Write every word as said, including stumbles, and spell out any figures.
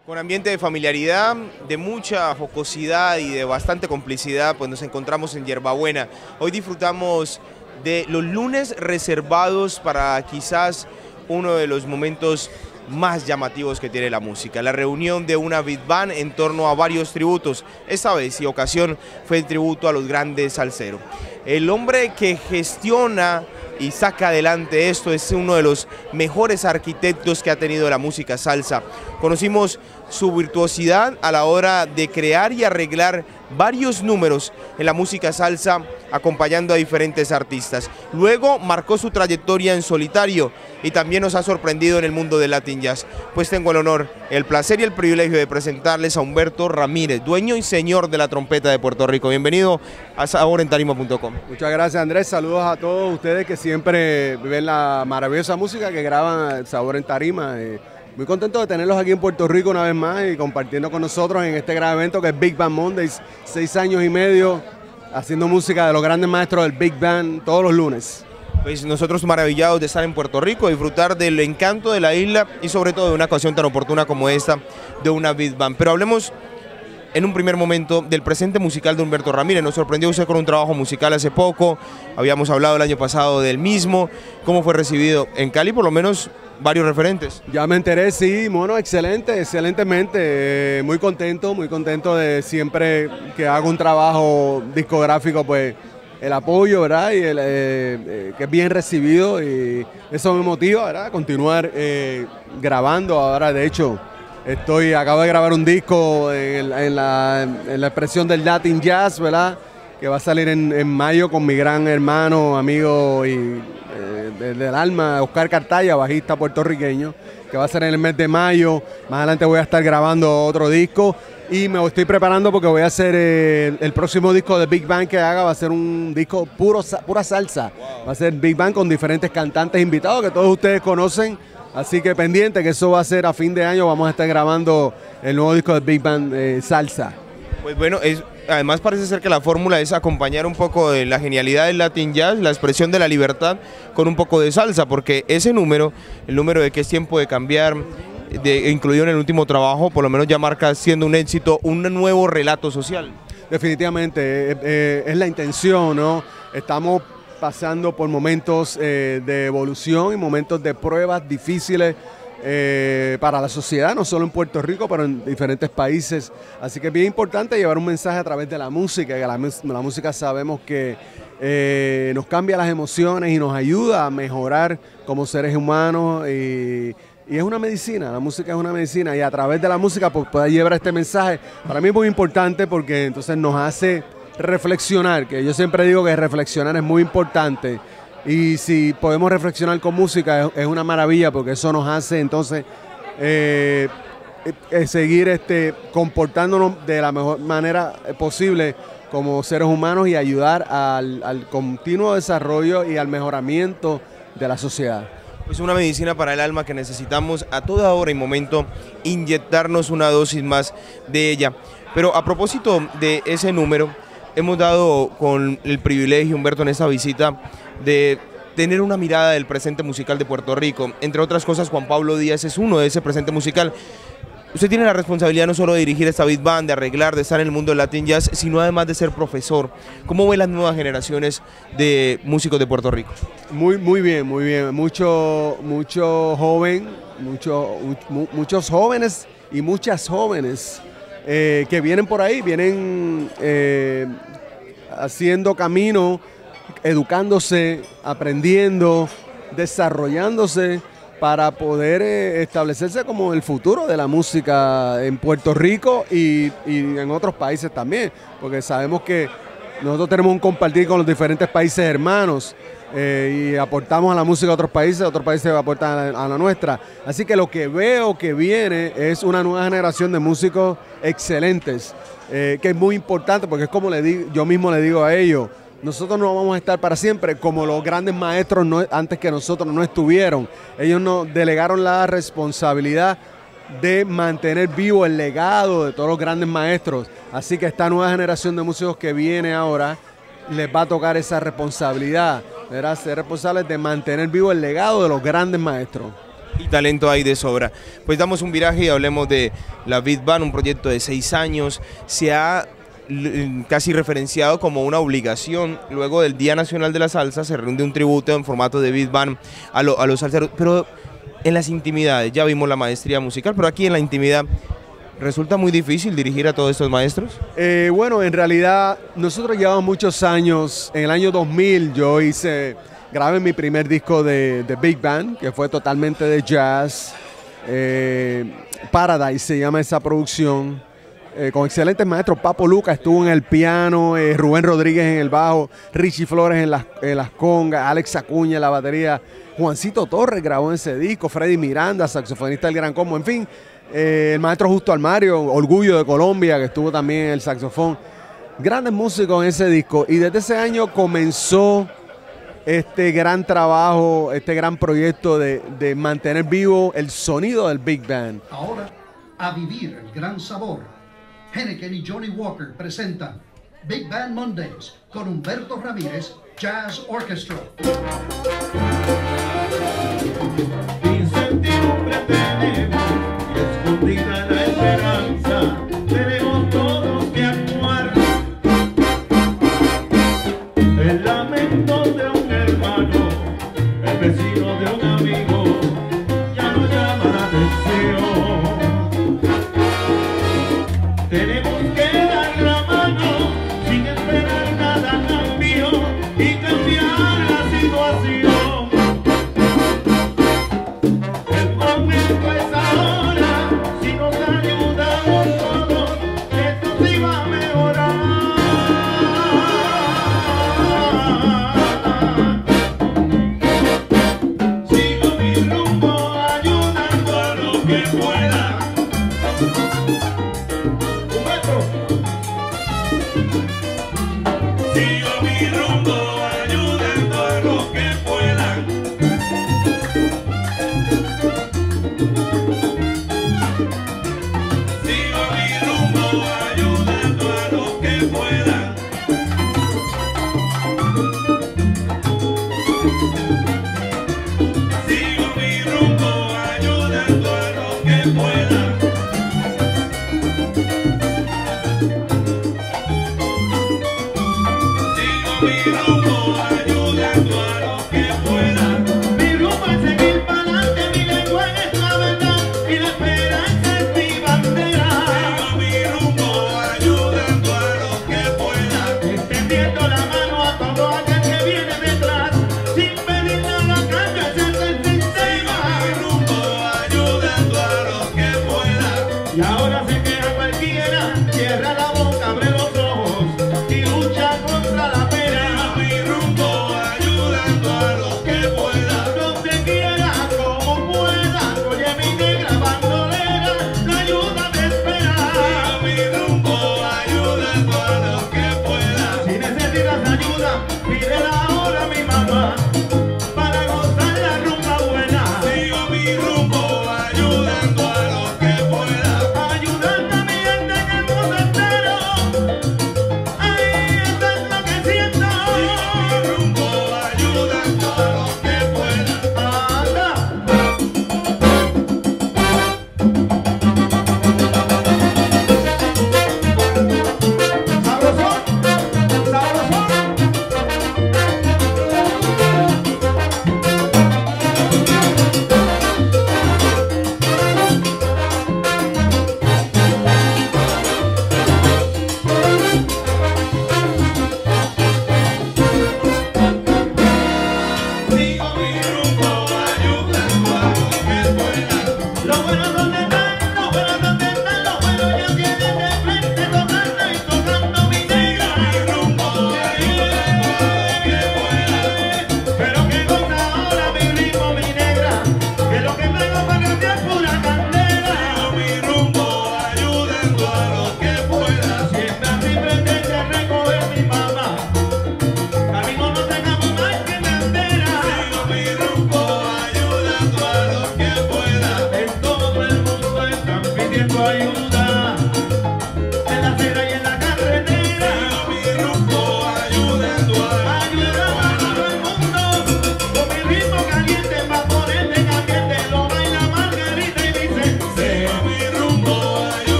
Con ambiente de familiaridad, de mucha jocosidad y de bastante complicidad, pues nos encontramos en Yerbabuena. Hoy disfrutamos de los lunes reservados para quizás uno de los momentos más llamativos que tiene la música, la reunión de una big band en torno a varios tributos. Esta vez y ocasión fue el tributo a los grandes salseros. El hombre que gestiona y saca adelante esto es uno de los mejores arquitectos que ha tenido la música salsa. Conocimos su virtuosidad a la hora de crear y arreglar varios números en la música salsa, acompañando a diferentes artistas. Luego marcó su trayectoria en solitario y también nos ha sorprendido en el mundo del Latin Jazz. Pues tengo el honor, el placer y el privilegio de presentarles a Humberto Ramírez, dueño y señor de la trompeta de Puerto Rico. Bienvenido a sabor en tarima punto com. Muchas gracias, Andrés. Saludos a todos ustedes que siempre ven la maravillosa música que graban Sabor en Tarima. Muy contento de tenerlos aquí en Puerto Rico una vez más y compartiendo con nosotros en este gran evento que es Big Band Mondays, seis años y medio haciendo música de los grandes maestros del Big Band todos los lunes. Pues nosotros maravillados de estar en Puerto Rico, disfrutar del encanto de la isla y sobre todo de una ocasión tan oportuna como esta de una Big Band. Pero hablemos en un primer momento del presente musical de Humberto Ramírez. Nos sorprendió usted con un trabajo musical hace poco, habíamos hablado el año pasado del mismo. ¿Cómo fue recibido en Cali? Por lo menos varios referentes. Ya me enteré, sí, bueno, excelente, excelentemente, eh, muy contento, muy contento de siempre que hago un trabajo discográfico, pues el apoyo, ¿verdad? Y el, eh, eh, que es bien recibido y eso me motiva, ¿verdad? Continuar eh, grabando. Ahora, de hecho, estoy, acabo de grabar un disco en, en, la, en la expresión del Latin Jazz, ¿verdad? Que va a salir en, en mayo con mi gran hermano, amigo y eh, del, del alma, Oscar Cartaya, bajista puertorriqueño, que va a ser en el mes de mayo. Más adelante voy a estar grabando otro disco y me estoy preparando porque voy a hacer eh, el próximo disco de Big Band que haga, va a ser un disco puro, pura salsa. Wow. Va a ser Big Band con diferentes cantantes invitados que todos ustedes conocen. Así que pendiente que eso va a ser a fin de año, vamos a estar grabando el nuevo disco de Big Band eh, Salsa. Pues bueno, es, además parece ser que la fórmula es acompañar un poco de la genialidad del Latin Jazz, la expresión de la libertad, con un poco de salsa, porque ese número, el número de que es tiempo de cambiar, de, incluido en el último trabajo, por lo menos ya marca siendo un éxito, un nuevo relato social. Definitivamente, eh, eh, es la intención, ¿no? Estamos pasando por momentos eh, de evolución y momentos de pruebas difíciles eh, para la sociedad, no solo en Puerto Rico, pero en diferentes países. Así que es bien importante llevar un mensaje a través de la música, que la, la música sabemos que eh, nos cambia las emociones y nos ayuda a mejorar como seres humanos y, y es una medicina, la música es una medicina y a través de la música pues, poder llevar este mensaje, para mí es muy importante porque entonces nos hace reflexionar, que yo siempre digo que reflexionar es muy importante y si podemos reflexionar con música es, es una maravilla porque eso nos hace entonces eh, eh, seguir este, comportándonos de la mejor manera posible como seres humanos y ayudar al, al continuo desarrollo y al mejoramiento de la sociedad. Es una medicina para el alma que necesitamos a toda hora y momento inyectarnos una dosis más de ella. Pero a propósito de ese número, hemos dado con el privilegio, Humberto, en esta visita, de tener una mirada del presente musical de Puerto Rico. Entre otras cosas, Juan Pablo Díaz es uno de ese presente musical. Usted tiene la responsabilidad no solo de dirigir esta Big Band, de arreglar, de estar en el mundo del Latin Jazz, sino además de ser profesor. ¿Cómo ve las nuevas generaciones de músicos de Puerto Rico? Muy, muy bien, muy bien. Mucho, mucho joven, mucho, mu muchos jóvenes y muchas jóvenes Eh, que vienen por ahí, vienen eh, haciendo camino, educándose, aprendiendo, desarrollándose para poder eh, establecerse como el futuro de la música en Puerto Rico y, y en otros países también, porque sabemos que nosotros tenemos un compartir con los diferentes países hermanos eh, y aportamos a la música de otros países, otros países aportan a la, a la nuestra. Así que lo que veo que viene es una nueva generación de músicos excelentes, eh, que es muy importante porque es como le digo, yo mismo le digo a ellos, nosotros no vamos a estar para siempre como los grandes maestros no, antes que nosotros no estuvieron. Ellos nos delegaron la responsabilidad de mantener vivo el legado de todos los grandes maestros. Así que esta nueva generación de músicos que viene ahora les va a tocar esa responsabilidad, ¿verdad? Ser responsables de mantener vivo el legado de los grandes maestros. Y talento hay de sobra. Pues damos un viraje y hablemos de la Big Band, un proyecto de seis años. Se ha casi referenciado como una obligación. Luego del Día Nacional de la Salsa se rinde un tributo en formato de Big Band a, lo, a los salseros. Pero en las intimidades, ya vimos la maestría musical, pero aquí en la intimidad, ¿resulta muy difícil dirigir a todos estos maestros? Eh, bueno, en realidad nosotros llevamos muchos años. En el año dos mil yo hice, grabé mi primer disco de, de Big Band, que fue totalmente de jazz. Eh, Paradise se llama esa producción. Eh, con excelentes maestros. Papo Luca estuvo en el piano, eh, Rubén Rodríguez en el bajo, Richie Flores en las, en las congas, Alex Acuña en la batería, Juancito Torres grabó en ese disco, Freddy Miranda, saxofonista del Gran Combo, en fin, eh, el maestro Justo Almario, Orgullo de Colombia, que estuvo también en el saxofón. Grandes músicos en ese disco, y desde ese año comenzó este gran trabajo, este gran proyecto de, de mantener vivo el sonido del Big Band. Ahora, a vivir el gran sabor. Henneken y Johnny Walker presentan Big Band Mondays con Humberto Ramírez Jazz Orchestra. Incertidumbre tenemos y escondida la esperanza, tenemos todos que actuar. El lamento de un hermano, el vecino de un amigo, ya no llama la atención. Tenemos que dar la mano sin esperar nada a cambio y cambiar la situación. El momento es ahora, si nos ayudamos todos, esto sí va a mejorar. Sigo mi rumbo ayudando a lo que pueda.